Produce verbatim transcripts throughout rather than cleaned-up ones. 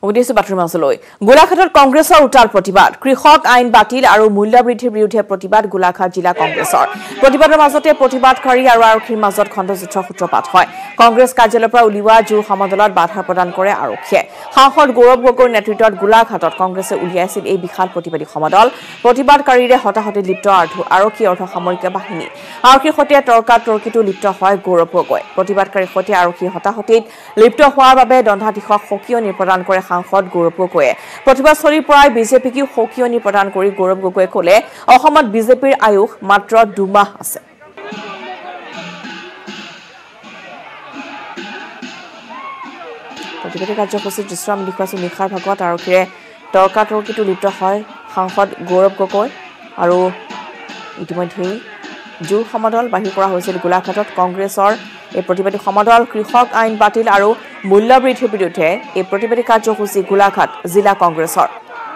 উদ্দেশ্য বাতৰি মাছলৈ গোলাঘাটত কংগ্ৰেছৰ উত্তাল প্ৰতিবাদ কৃষক আইন বাতিল আৰু মূল্য বৃদ্ধিৰ বিৰুদ্ধে প্ৰতিবাদ গোলাঘাট জিলা কংগ্ৰেছৰ প্ৰতিবাদৰ মাজতে প্ৰতিবাদকাৰী আৰু আৰক্ষীৰ মাজত খণ্ডযুদ্ধৰ সূত্ৰপাত হয় কংগ্ৰেছ কাৰ্যালয়ৰ পৰা উলিওৱা জোৰ সমদলত বাধা প্ৰদান কৰে আৰক্ষীয়ে সাংসদ গৌৰৱ গগৈৰ নেতৃত্বত গোলাঘাটত কংগ্ৰেছে উলিয়াইছিল এই বিশাল প্ৰতিবাদী সমদল প্ৰতিবাদকাৰীৰে হতাহতে লিপ্ত আৰক্ষী অৰ্ধ সামৰিক বাহিনী আৰক্ষীৰ সৈতে তৰ্কাতৰ্কিতো লিপ্ত হয় গৌৰৱ গগৈ প্ৰতিবাদকাৰীৰ সৈতে আৰক্ষীৰ হতাহতিত লিপ্ত হোৱাৰ বাবে দণ্ডাধীশক সকিয়নি প্ৰদান কৰে সাংসদ গৌৰৱ গগৈয়ে প্ৰতিবাদস্থলীৰ পৰাই বিজেপিক সকিয়নি প্ৰদান কৰি গৌৰৱ গগৈয়ে ক'লে অসমত বিজেপিৰ আয়ুস মাত্ৰ দুমাহ আছে প্ৰতিবাদী কাৰ্যসূচীত দৃশ্য আমি দেখুৱাইছো নিশাৰ ভাগত আৰক্ষীৰে তৰ্কাতৰ্কিতো লিপ্ত হয় সাংসদ গৌৰৱ গগৈ আৰু ইতিমধ্যে জোৰ সমদল বাহিৰ কৰা হৈছিল গোলাঘাটত কংগ্ৰেছৰ এই প্ৰতিবাদী সমদল কৃষক আইন বাতিল আৰু মূল্য বৃদ্ধিৰ বিৰুদ্ধে এই প্ৰতিবাদী কাৰ্যসূচী গোলাঘাট জিলা কংগ্ৰেছৰ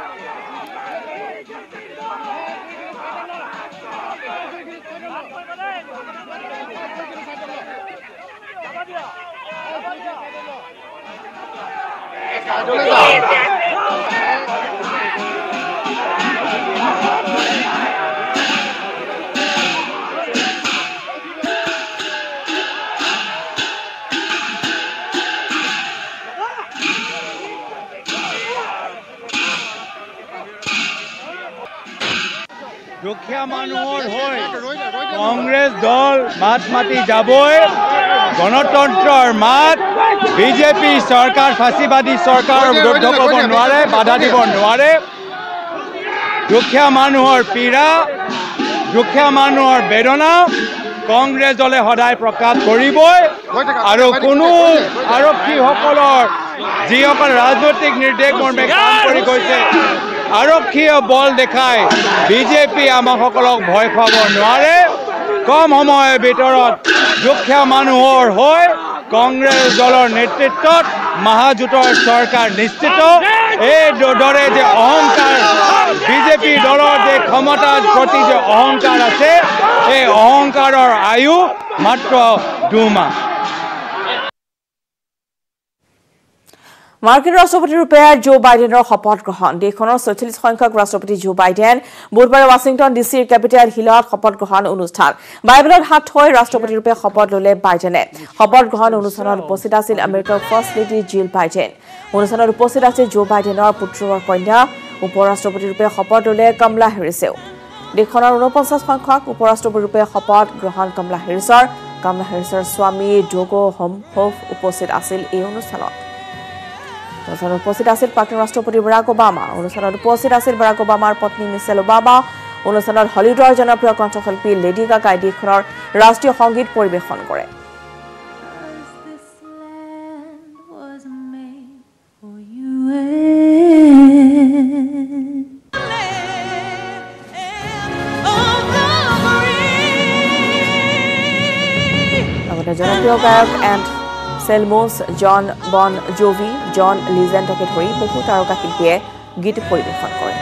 দুখীয়া মানুহৰ হৈ কংগ্ৰেছ দল মাত মাতি যাবই গণতন্ত্ৰৰ মাত বিজেপি চৰকাৰ ফাঁচিবাদী চৰকাৰৰ বিৰুদ্ধ ক'ব নোৱাৰে বাধা দিব নোৱাৰে দুখীয়া মানুহৰ পীড়া দুখীয়া মানুহৰ বেদনা কংগ্ৰেছ দলে সদায় প্ৰকাশ কৰিবই আৰু কোনো আৰক্ষীসকলৰ যিসকল ৰাজনৈতিক নিৰ্দেশ মৰ্মে কাম কৰি গৈছে আৰক্ষীয়ে বল দেখায় বিজেপি আমাসকলক ভয় খুৱাব নোৱাৰে কম সময়ৰ ভিতৰত দুখীয়া মানুহৰ হৈ কংগ্ৰেছ দলৰ নেতৃত্বত মহাজোঁটৰ চৰকাৰ নিশ্চিত এই দৰে যে অহংকাৰ বিজেপি দলৰ যে ক্ষমতাৰ প্ৰতি যে অহংকাৰ আছে এই অহংকাৰৰ আয়ু মাত্ৰ দুমাহ মাৰ্কিন ৰাষ্ট্ৰপতিৰূপে জো বাইডেনৰ শপত গ্ৰহণ দেশখনৰ ছয়চল্লিছ সংখ্যক ৰাষ্ট্ৰপতি জো বাইডেন বুধবাৰে ৱাশ্বিংটন ডিচিৰ কেপিটেল হিলত শপত গ্ৰহণ অনুষ্ঠান বাইবেলত হাত থৈ ৰাষ্ট্ৰপতিৰূপে শপত ল'লে বাইডেনে শপত গ্ৰহণ অনুষ্ঠানত উপস্থিত আছিল আমেৰিকাৰ ফাৰ্ষ্ট লেডি জিল বাইডেন অনুষ্ঠানত উপস্থিত আছিল জো বাইডেনৰ পুত্ৰৰ কন্যা উপ ৰাষ্ট্ৰপতিৰূপে শপত ল'লে কমলা হেৰিছেও দেশখনৰ ঊনপঞ্চাছ সংখ্যক উপ ৰাষ্ট্ৰপতিৰূপে শপত গ্ৰহণ কমলা হেৰিছৰ কমলা হেৰিছৰ স্বামী ডোগো হোমহোফ উপস্থিত আছিল এই অনুষ্ঠানত অনুষ্ঠানত উপস্থিত আছিল প্ৰাক্তন ৰাষ্ট্ৰপতি বাৰাক ওবামা অনুষ্ঠানত উপস্থিত আছিল বাৰাক ওবামাৰ পত্নী মিচেল ওবামা অনুষ্ঠানত হলিউডৰ জনপ্ৰিয় কণ্ঠশিল্পী লেডি গাগাই দেশখনৰ ৰাষ্ট্ৰীয় সংগীত পৰিৱেশন কৰে জনপ্ৰিয় গায়ক এণ্ড সেলমোস জন বন জোভি জন লিজেণ্ডকে ধৰি বহু তাৰকা শিল্পীয়ে গীত পৰিৱেশন কৰে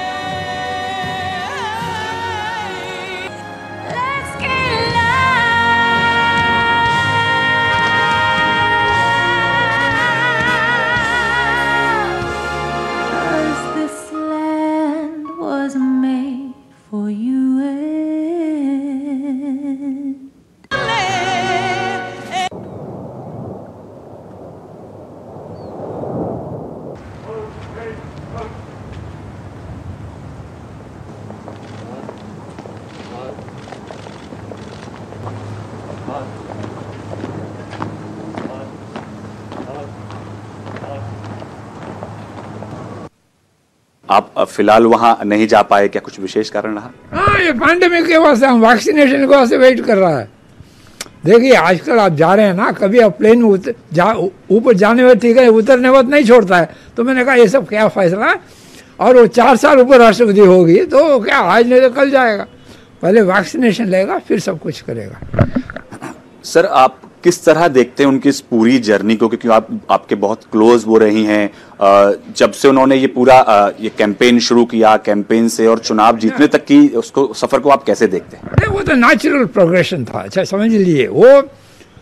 आप फिलहाल वहां नहीं जा पाए क्या कुछ विशेष कारण रहा हाँ ये पैंडेमिक के वास्ते हम वैक्सीनेशन के वास्ते वेट कर रहा है देखिए आजकल आप जा रहे हैं ना कभी आप प्लेन में उतर जा ऊपर जाने में ठीक है उतरने वक्त नहीं छोड़ता है तो मैंने कहा ये सब क्या फैसला है और वो चार साल ऊपर राष्ट्रपति होगी तो क्या आज नहीं तो कल जाएगा पहले वैक्सीनेशन लेगा फिर सब कुछ करेगा सर आप किस तरह देखते हैं उनकी इस पूरी जर्नी को क्योंकि आप आपके बहुत क्लोज वो रही हैं जब से उन्होंने ये पूरा ये कैंपेन शुरू किया कैंपेन से और चुनाव जीतने तक की उसको सफर को आप कैसे देखते हैं नहीं वो तो नेचुरल प्रोग्रेशन था अच्छा समझ लीजिए वो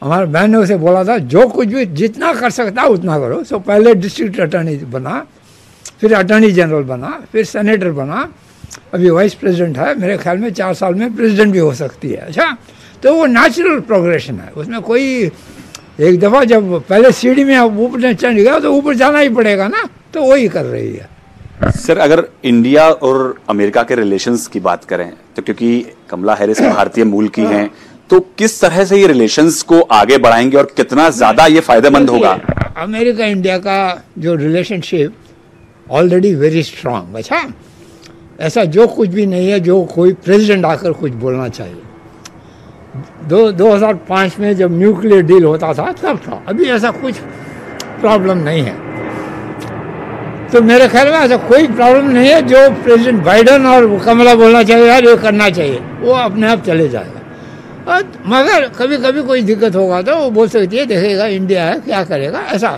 हमारे बहन ने उसे बोला था जो कुछ भी जितना कर सकता है उतना करो। सो पहले डिस्ट्रिक्ट अटॉर्नी बना, फिर अटॉर्नी जनरल बना, फिर सेनेटर बना, अभी वाइस प्रेसिडेंट है। मेरे ख्याल में चार साल में प्रेसिडेंट भी हो सकती है। अच्छा, तो वो नेचुरल प्रोग्रेशन है, उसमें कोई एक दफ़ा जब पहले सीढ़ी में अब ऊपर चढ़ गया तो ऊपर जाना ही पड़ेगा ना, तो वही कर रही है। सर, अगर इंडिया और अमेरिका के रिलेशंस की बात करें तो क्योंकि कमला हैरिस भारतीय मूल की हैं, तो किस तरह से ये रिलेशंस को आगे बढ़ाएंगे और कितना ज्यादा ये फायदेमंद होगा? अमेरिका इंडिया का जो रिलेशनशिप ऑलरेडी वेरी स्ट्रांग। अच्छा, ऐसा जो कुछ भी नहीं है जो कोई प्रेसिडेंट आकर कुछ बोलना चाहिए। दो दो हज़ार पाँच में जब न्यूक्लियर डील होता था तब था, अभी ऐसा कुछ प्रॉब्लम नहीं है। तो मेरे ख्याल में ऐसा कोई प्रॉब्लम नहीं है जो प्रेसिडेंट बाइडेन और कमला बोलना चाहिए यार ये करना चाहिए, वो अपने आप चले जाएगा। और मगर कभी कभी कोई दिक्कत होगा तो वो बोल सकती है देखेगा इंडिया है क्या करेगा, ऐसा।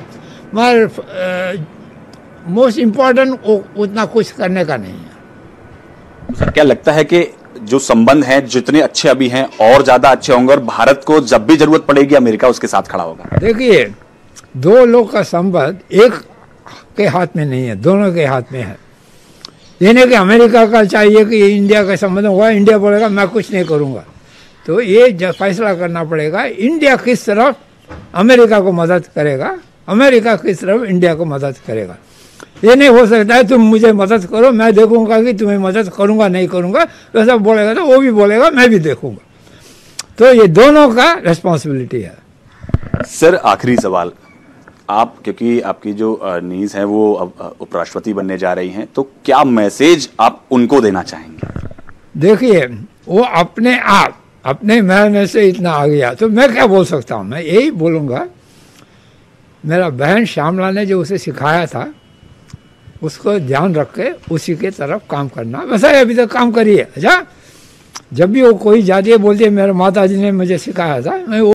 मगर मोस्ट इम्पॉर्टेंट उतना कुछ करने का नहीं है। सर, क्या लगता है कि जो संबंध हैं जितने अच्छे अभी हैं और ज्यादा अच्छे होंगे और भारत को जब भी जरूरत पड़ेगी अमेरिका उसके साथ खड़ा होगा? देखिए, दो लोग का संबंध एक के हाथ में नहीं है, दोनों के हाथ में है। ये नहीं कि अमेरिका का चाहिए कि इंडिया का संबंध होगा, इंडिया बोलेगा मैं कुछ नहीं करूँगा, तो ये फैसला करना पड़ेगा इंडिया किस तरफ अमेरिका को मदद करेगा, अमेरिका किस तरफ इंडिया को मदद करेगा। ये नहीं हो सकता है तुम मुझे मदद करो मैं देखूंगा कि तुम्हें मदद करूंगा नहीं करूंगा, वैसा बोलेगा तो वो भी बोलेगा मैं भी देखूंगा। तो ये दोनों का रिस्पॉन्सिबिलिटी है। सर, आखिरी सवाल, आप क्योंकि आपकी जो नीज है वो अब उपराष्ट्रपति बनने जा रही हैं, तो क्या मैसेज आप उनको देना चाहेंगे? देखिए, वो अपने आप अपने मेहनत से इतना आ गया तो मैं क्या बोल सकता हूँ। मैं यही बोलूँगा, मेरा बहन श्यामला ने जो उसे सिखाया था उसको ध्यान रख के उसी के तरफ काम करना। वैसा ही अभी तक काम करिए। अच्छा, जब भी वो कोई जाती है बोलती है मेरे माता जी ने मुझे सिखाया था, मैं